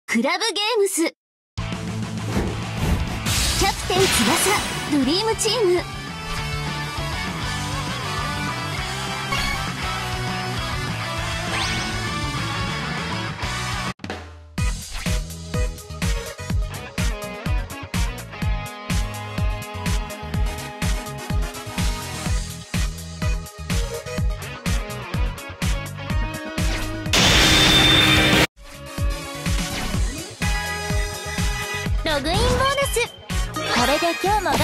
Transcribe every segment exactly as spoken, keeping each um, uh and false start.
クラブゲームス。キャプテン翼ドリームチーム。ログインボーナス。これで今日も頑張って。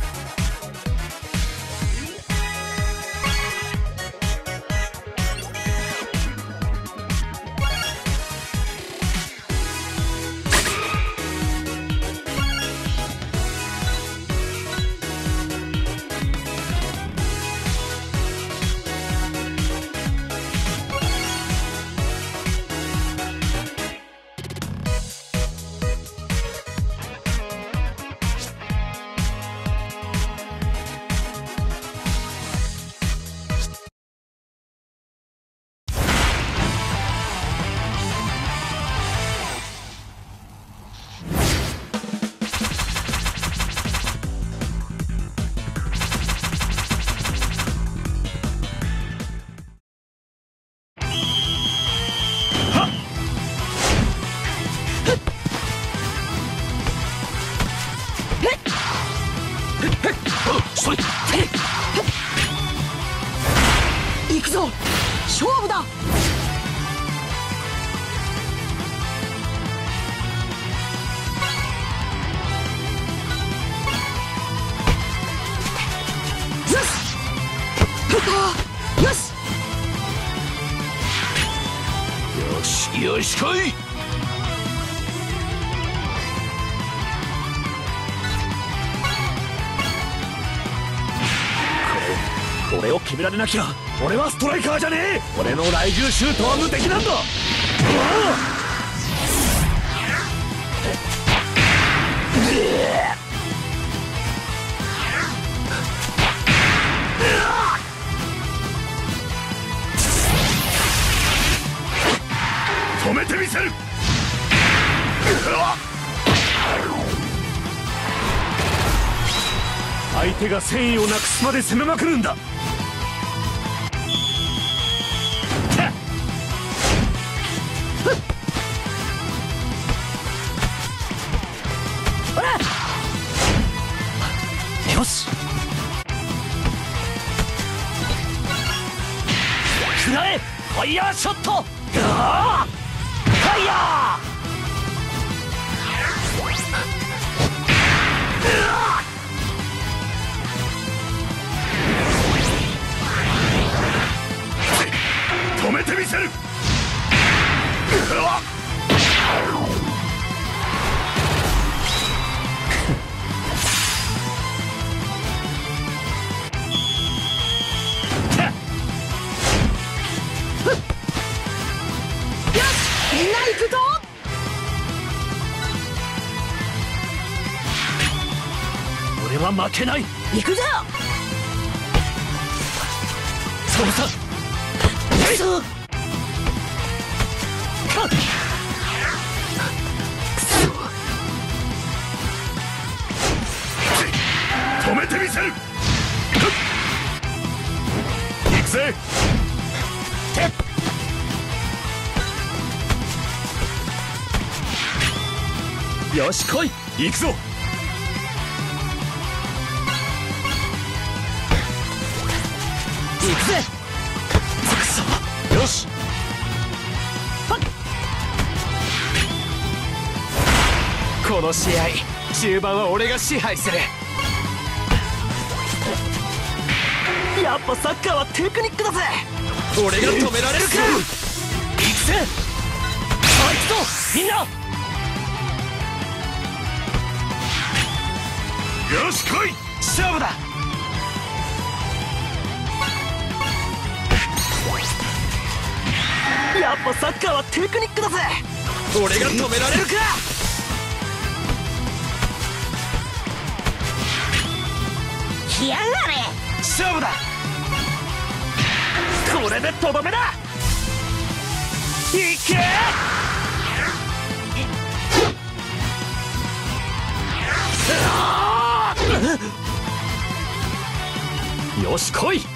行くぞ、勝負だ。よしよしよしよし来い。これを決められなきゃ俺はストライカーじゃねえ。俺の雷獣シュートは無敵なんだ。止めてみせる。相手が戦意をなくすまで攻めまくるんだ。よし、くらえファイヤーショット。ファイヤー。止めてみせる。みんな行くぞ。俺は負けない。行くぞ。そうさ。よいしょ。くそ。止めてみせる。行くぜ。よし来い。行くぞ。行くぜ。くそ。よし。この試合中盤は俺が支配する。やっぱサッカーはテクニックだぜ。俺が止められるか。行くぜ。あいつとみんな。よし来い。勝負だ。やっぱサッカーはテクニックだぜ。俺が止められるか。来やがれ。勝負だ。これでとどめだ。いけ。 よし来い。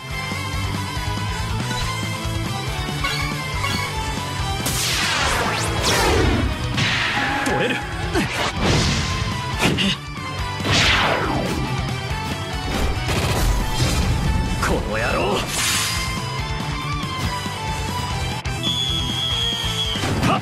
取れる。この野郎。はっ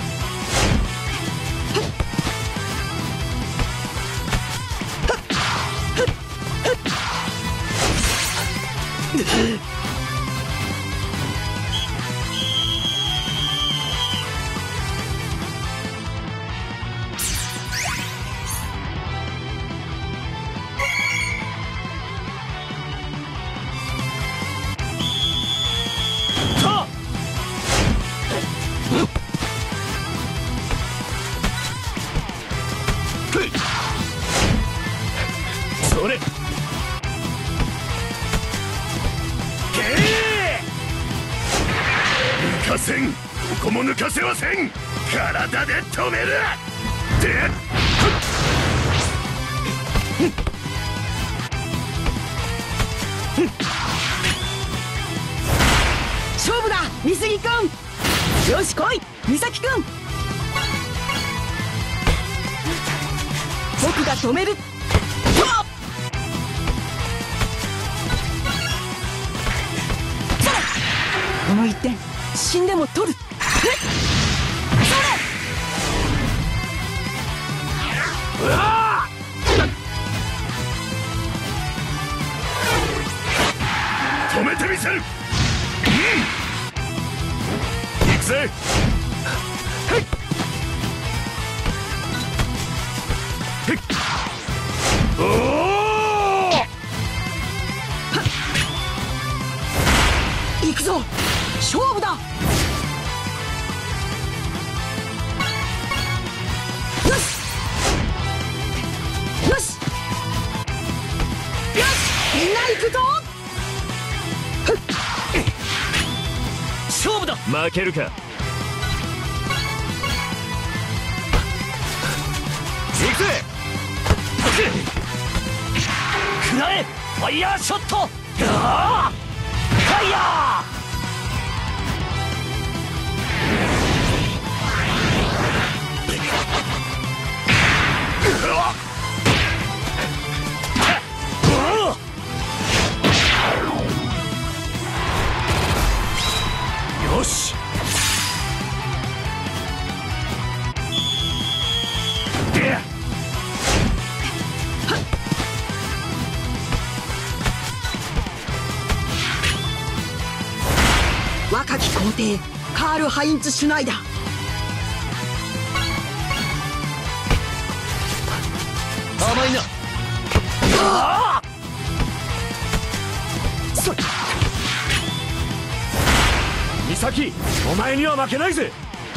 それ。 抜かせん。ここも抜かせません。体で止める。で勝負だ美杉君。よし来い美咲君。僕が止める。この一点死んでも取る。 うわ止めてみせる。うん、行くぜ。おお行くぞ勝負だ。よしよしよしみんな行くぞ。 勝負だ。負けるか。行くぜ。食らえファイヤーショット。ガーファイヤー。よし。で若き皇帝カール・ハインツ・シュナイダー。 甘いな。ああそれ美咲、お前には負けないぜ。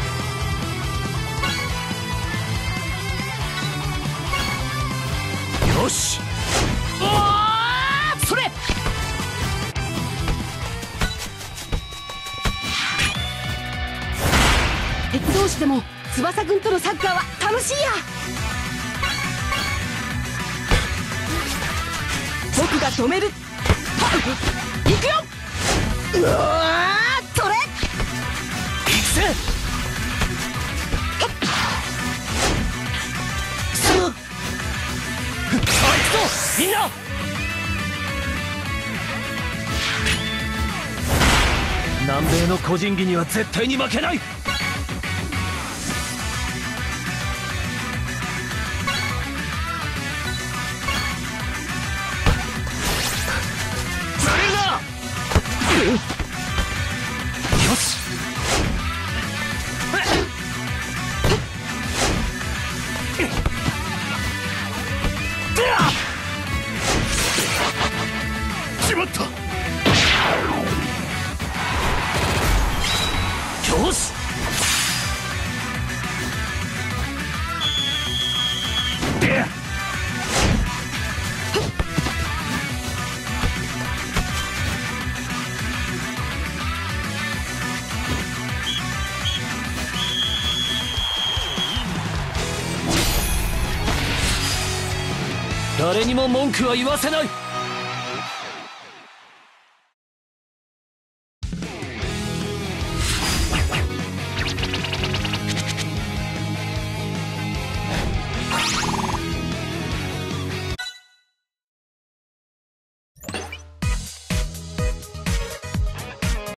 よし。 おーそれ。敵同士でも翼軍とのサッカーは楽しいや。僕が止める。はっ行くよ。うわーそれ。 行くぜ。 そうあいつとみんな。南米の個人技には絶対に負けない。ずれるな。よし。 しまった。 よし。で誰にも文句は言わせない。